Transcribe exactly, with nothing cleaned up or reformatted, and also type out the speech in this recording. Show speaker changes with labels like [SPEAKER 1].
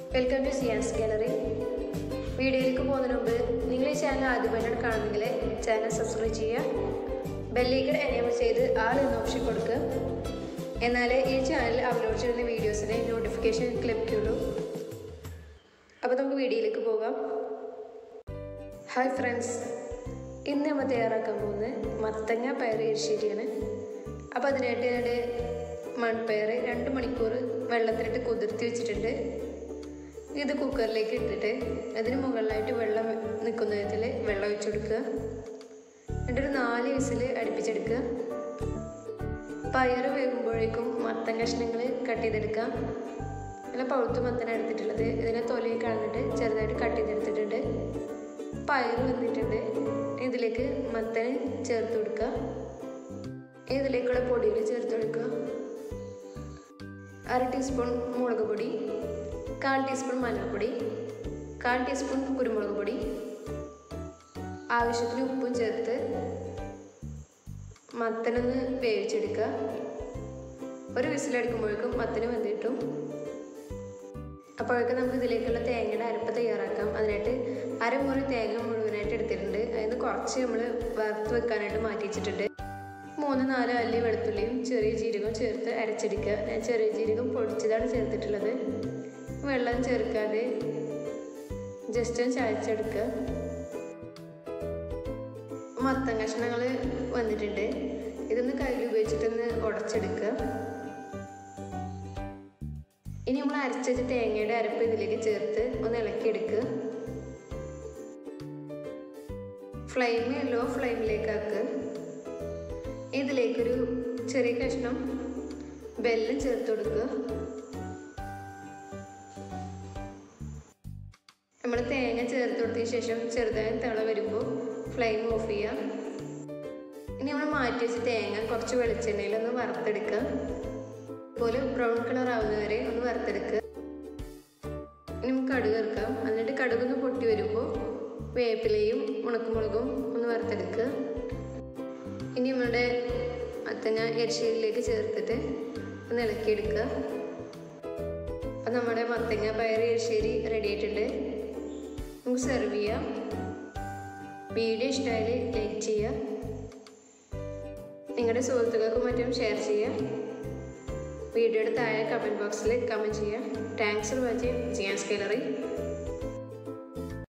[SPEAKER 1] Welcome to സിയാൻസ് gallery. വീഡിയോയിലേക്ക് പോകുന്നതിന് മുമ്പ് നിങ്ങൾ ഈ ചാനൽ ആദ്യമായിട്ടാണ് കാണുന്നെങ്കിൽ ചാനൽ സബ്സ്ക്രൈബ് ചെയ്യുക, ബെല്ലൈക്കൺ എനേബിൾ ചെയ്ത് ആൾ എന്ന ഓപ്ഷൻ കൊടുക്കുക. എന്നാലേ ഈ ചാനൽ അപ്ലോഡ് ചെയ്യുന്ന വീഡിയോസിന് നോട്ടിഫിക്കേഷൻ ലഭിക്കുള്ളൂ. അപ്പോൾ നമുക്ക് വീഡിയോയിലേക്ക് പോകാം. ഹായ് ഫ്രണ്ട്സ്, ഇന്ന് നമ്മൾ തയ്യാറാക്കാൻ പോകുന്നത് മത്തങ്ങ പയർ എരിശ്ശേരിയാണ്. അപ്പോൾ അതിനായിട്ട് ഞാൻ മൺപയർ രണ്ട് മണിക്കൂർ വെള്ളത്തിലിട്ട് കുതിർത്തി വെച്ചിട്ടുണ്ട്. ഇത് കുക്കറിലേക്ക് ഇട്ടിട്ട് അതിന് മുകളിലായിട്ട് വെള്ളം നിൽക്കുന്ന വിധത്തിൽ വെള്ളം ഒഴിച്ചു കൊടുക്കുക. എന്നിട്ട് ഒരു നാല് വിസിൽ അടുപ്പിച്ചെടുക്കുക. പയർ വേകുമ്പോഴേക്കും മത്തൻ കഷ്ണങ്ങൾ കട്ട് ചെയ്തെടുക്കാം. നല്ല പഴുത്ത മത്തനാണ് എടുത്തിട്ടുള്ളത്. ഇതിനെ തൊലയിൽ കളഞ്ഞിട്ട് ചെറുതായിട്ട് കട്ട് ചെയ്തെടുത്തിട്ടുണ്ട്. പയർ വന്നിട്ടുണ്ട്. ഇതിലേക്ക് മത്തന് ചേർത്ത് കൊടുക്കുക. ഇതിലേക്കുള്ള പൊടികൾ ചേർത്ത് കൊടുക്കുക. അര ടീസ്പൂൺ മുളക് പൊടി, കാൽ ടീസ്പൂൺ മഞ്ഞൾപ്പൊടി, കാൽ ടീസ്പൂൺ കുരുമുളക് പൊടി, ആവശ്യത്തിന് ഉപ്പും ചേർത്ത് മത്തനൊന്ന് വേവിച്ചെടുക്കുക. ഒരു വിസിലടിക്കുമ്പോഴേക്കും മത്തന് വെന്തിട്ടും. അപ്പോഴേക്കും നമുക്ക് ഇതിലേക്കുള്ള തേങ്ങയുടെ അരപ്പ് തയ്യാറാക്കാം. അതിനായിട്ട് അരമുറി തേങ്ങ മുഴുവനായിട്ട് എടുത്തിട്ടുണ്ട്. അതിന് കുറച്ച് നമ്മൾ വറുത്ത് വെക്കാനായിട്ട് മാറ്റി വെച്ചിട്ടുണ്ട്. മൂന്ന് നാല് അല്ലി വെളുത്തുള്ളിയും ചെറിയ ജീരകവും ചേർത്ത് അരച്ചെടുക്കുക. ഞാൻ ചെറിയ ജീരകം പൊടിച്ചതാണ് ചേർത്തിട്ടുള്ളത്. വെള്ളം ചേർക്കാതെ ജസ്റ്റ് ഒന്ന് ചായച്ചെടുക്കുക. മത്തൻ കഷ്ണങ്ങൾ വന്നിട്ടുണ്ട്. ഇതൊന്ന് കയ്യിൽ ഉപയോഗിച്ചിട്ടൊന്ന് ഉടച്ചെടുക്കുക. ഇനി നമ്മൾ അരച്ച തേങ്ങയുടെ അരപ്പ് ഇതിലേക്ക് ചേർത്ത് ഒന്ന് ഇളക്കിയെടുക്കുക. ഫ്ലെയിം ലോ ഫ്ലെയിമിലേക്ക് ആക്കുക. ഇതിലേക്കൊരു ചെറിയ കഷ്ണം വെല്ലം ചേർത്ത് കൊടുക്കുക. നമ്മൾ തേങ്ങ ചേർത്ത് കൊടുത്തതിന് ശേഷം ചെറുതായി തിള വരുമ്പോൾ ഫ്ലെയിം ഓഫ് ചെയ്യുക. ഇനി നമ്മൾ മാറ്റി വെച്ച തേങ്ങ കുറച്ച് വെളിച്ചെണ്ണയിൽ ഒന്ന് വറുത്തെടുക്കുക. അതുപോലെ ബ്രൗൺ കളർ ആവുന്നവരെ ഒന്ന് വറുത്തെടുക്കുക. ഇനി നമുക്ക് കടുക് ചേർക്കാം. എന്നിട്ട് കടുകൊന്ന് പൊട്ടി വരുമ്പോൾ വേപ്പിലയും ഉണക്കമുളകും ഒന്ന് വറുത്തെടുക്കുക. ഇനി നമ്മുടെ മത്തങ്ങ എരിശ്ശേരിയിലേക്ക് ചേർത്തിട്ട് ഒന്ന് ഇളക്കിയെടുക്കുക. അപ്പം നമ്മുടെ മത്തങ്ങ പയർ എരിശ്ശേരി റെഡി ആയിട്ടുണ്ട്. നമുക്ക് സെർവ് ചെയ്യാം. വീഡിയോ ഇഷ്ടമായാൽ ലൈക്ക് ചെയ്യുക, നിങ്ങളുടെ സുഹൃത്തുക്കൾക്കും മറ്റും ഷെയർ ചെയ്യുക. വീഡിയോയുടെ താഴെ കമൻറ്റ് ബോക്സിൽ കമൻറ്റ് ചെയ്യുക. Thanks for watching science gallery.